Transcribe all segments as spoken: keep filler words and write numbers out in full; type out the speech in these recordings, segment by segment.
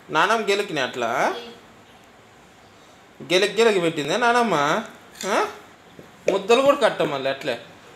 నానమ్మ గెలికిన అట్లా గెలికి గెలికి పెట్టిందే నానమ్మ. ముద్దలు కూడా కట్ట మళ్ళీ అట్లే.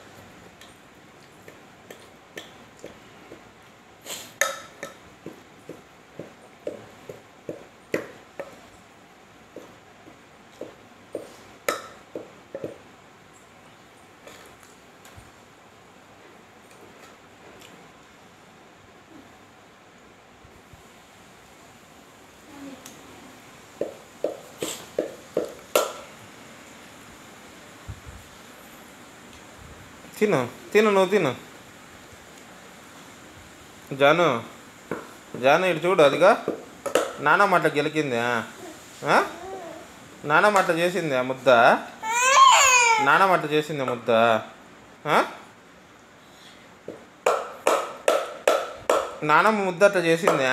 తిను తిను నువ్వు తిను. జాను జాను ఇటు చూడు, అదిగా నానమ్మ అట్లా గెలికింది. నానమ్మ అట్లా చేసింది ఆ ముద్ద. నానమ్మ అట్లా చేసింది ముద్ద. నానమ్మ ముద్ద అట్లా చేసింది.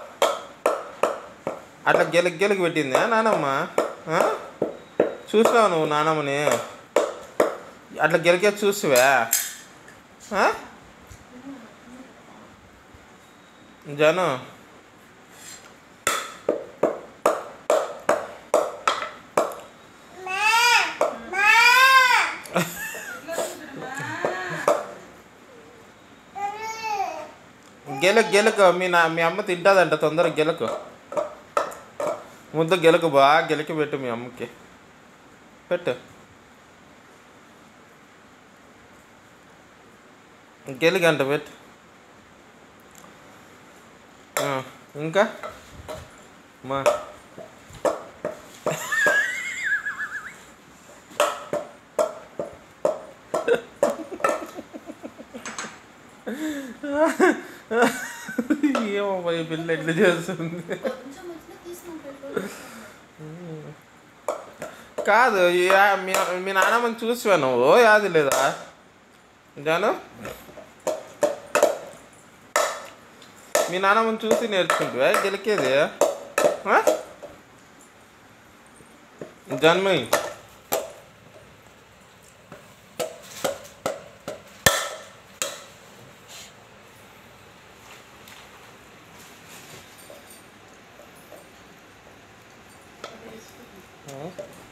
అట్లా గెలికి గెలికి పెట్టింది నానమ్మ. చూసినావు నువ్వు నానమ్మని అట్లా గెలికే చూసివా? జాను గెలకు గెలకు మీ నా మీ అమ్మ తింటుందంట, తొందరగా గెలకు ముద్ద గెలకు బాగా గెలికి పెట్టు మీ అమ్మకి పెట్టు. గెలిగంట పెట్టు. ఇంకా మా ఏమో ఈ పిల్ల ఎట్లా చేస్తుంది. కాదు మీ నాన్నమ్మని చూసివా నువ్వు? యాది లేదా జాను? మీ నాన్నమ్మని చూసి నేర్చుకుంటావా గెలికేది? జన్మయ్ Huh?